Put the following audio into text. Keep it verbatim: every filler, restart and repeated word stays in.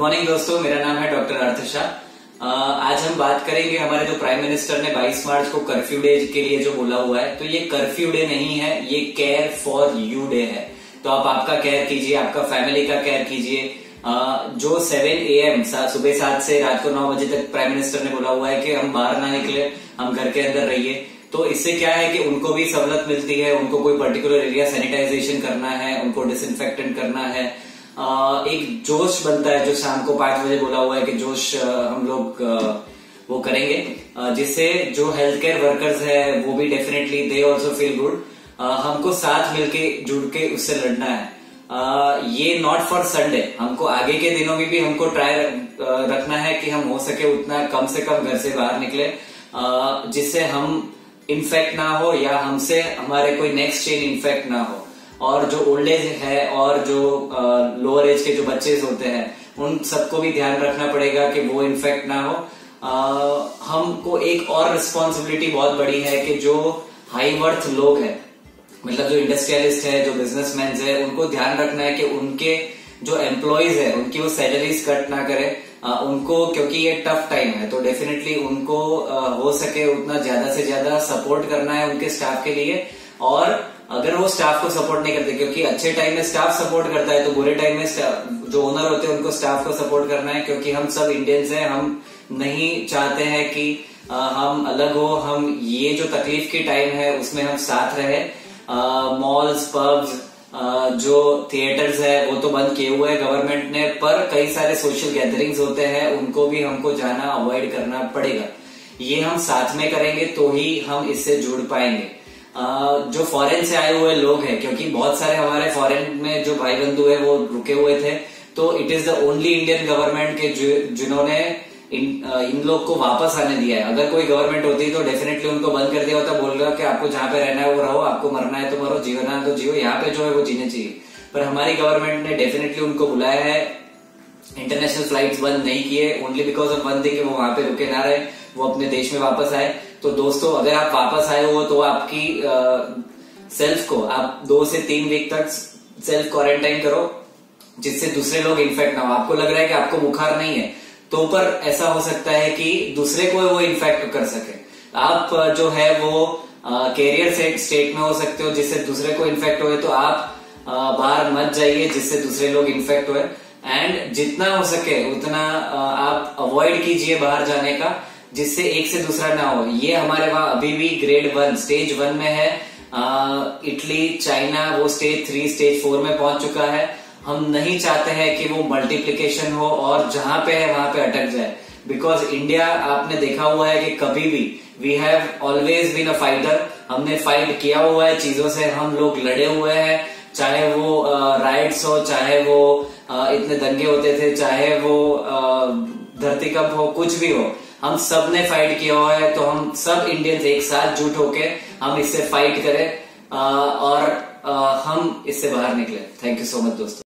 Morning दोस्तों, मेरा नाम है डॉक्टर अर्थशा। आज हम बात करेंगे हमारे जो प्राइम मिनिस्टर ने बाईस मार्च को कर्फ्यू डे के लिए जो बोला हुआ है, तो ये कर्फ्यू डे नहीं है, ये केयर फॉर यू डे है। तो आप आपका केयर कीजिए, आपका फैमिली का केयर कीजिए। जो सेवन ए एम सुबह सात से रात को नौ बजे तक प्राइम मिनिस्टर ने बोला हुआ है कि हम बाहर ना निकले, हम घर के अंदर रहिए। तो इससे क्या है कि उनको भी सहूलत मिलती है, उनको कोई पर्टिकुलर एरिया सैनिटाइजेशन करना है, उनको डिसइंफेक्टेंट करना है। एक जोश बनता है जो शाम को पांच बजे बोला हुआ है कि जोश हम लोग वो करेंगे, जिससे जो हेल्थ केयर वर्कर्स है वो भी definitely they also feel good. हमको साथ मिलके जुड़ के उससे लड़ना है। Uh, ये नॉट फॉर संडे, हमको आगे के दिनों में भी हमको ट्राई रखना है कि हम हो सके उतना कम से कम घर से बाहर निकले, uh, जिससे हम इन्फेक्ट ना हो या हमसे हमारे कोई नेक्स्ट चेन इन्फेक्ट ना हो। और जो ओल्ड एज है और जो लोअर एज के जो बच्चे होते हैं उन सबको भी ध्यान रखना पड़ेगा कि वो इन्फेक्ट ना हो। uh, हमको एक और रिस्पॉन्सिबिलिटी बहुत बड़ी है कि जो हाई वर्थ लोग हैं, मतलब जो इंडस्ट्रियलिस्ट है, जो बिजनेसमैन है, उनको ध्यान रखना है कि उनके जो एम्प्लॉयज है उनकी वो सैलरीज कट ना करे आ, उनको, क्योंकि ये टफ टाइम है। तो डेफिनेटली उनको आ, हो सके उतना ज्यादा से ज्यादा सपोर्ट करना है उनके स्टाफ के लिए। और अगर वो स्टाफ को सपोर्ट नहीं करते, क्योंकि अच्छे टाइम में स्टाफ सपोर्ट करता है, तो बुरे टाइम में जो ओनर होते हैं उनको स्टाफ को सपोर्ट करना है। क्योंकि हम सब इंडियंस हैं, हम नहीं चाहते हैं कि आ, हम अलग हो। हम ये जो तकलीफ की टाइम है उसमें हम साथ रहे। मॉल्स, पब्स, जो थिएटर्स है वो तो बंद किए हुए हैं गवर्नमेंट ने, पर कई सारे सोशल गैदरिंग्स होते हैं, उनको भी हमको जाना अवॉइड करना पड़ेगा। ये हम साथ में करेंगे तो ही हम इससे जुड़ पाएंगे। uh, जो फॉरेन से आए हुए लोग हैं, क्योंकि बहुत सारे हमारे फॉरेन में जो भाई बंधु है वो रुके हुए थे, तो it is the only Indian government के जिन्होंने इन इन लोग को वापस आने दिया है। अगर कोई गवर्नमेंट होती तो डेफिनेटली उनको बंद कर दिया होता, बोल रहा कि आपको जहां पे रहना है वो रहो, आपको मरना है तो मरो, जीना है तो जियो, यहाँ पे जो है वो जीने चाहिए। पर हमारी गवर्नमेंट ने डेफिनेटली उनको बुलाया है, इंटरनेशनल फ्लाइट्स बंद नहीं किए, only because of one thing कि वो वहां पे रुके ना रहे, वो अपने देश में वापस आए। तो दोस्तों, अगर आप वापस आए हो तो आपकी सेल्फ को आप दो से तीन वीक तक सेल्फ क्वारंटाइन करो, जिससे दूसरे लोग इन्फेक्ट ना हो। आपको लग रहा है कि आपको बुखार नहीं है, तो पर ऐसा हो सकता है कि दूसरे को वो इन्फेक्ट कर सके। आप जो है वो कैरियर स्टेट में हो सकते हो, जिससे दूसरे को इन्फेक्ट हुए, तो आप आ, बाहर मत जाइए जिससे दूसरे लोग इन्फेक्ट हुए। एंड जितना हो सके उतना आ, आप अवॉइड कीजिए बाहर जाने का, जिससे एक से दूसरा ना हो। ये हमारे वहां अभी भी ग्रेड वन स्टेज वन में है। आ, इटली, चाइना वो स्टेज थ्री स्टेज फोर में पहुंच चुका है। हम नहीं चाहते हैं कि वो मल्टीप्लिकेशन हो और जहां पे है वहां पे अटक जाए। बिकॉज इंडिया, आपने देखा हुआ है कि कभी भी we have always been a fighter. हमने फाइट किया हुआ है चीजों से, हम लोग लड़े हुए हैं, चाहे वो राइट्स हो, चाहे वो आ, इतने दंगे होते थे, चाहे वो धरती कंप हो, कुछ भी हो, हम सब ने फाइट किया हुआ है। तो हम सब इंडियंस एक साथ जुट होके हम इससे फाइट करें आ, और आ, हम इससे बाहर निकले। थैंक यू सो मच दोस्तों।